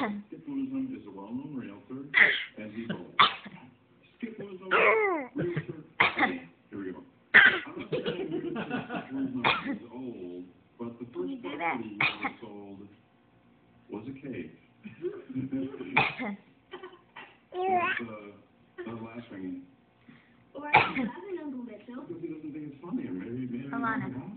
Skip Woosnam is a well-known realtor, and he's old. Skip Woosnam, realtor. Here we go. I'm not saying Skip Woosnam is old, but the first property he ever sold was a cave. The last ringing. Or another number that Because he doesn't think it's funny, or maybe Alana.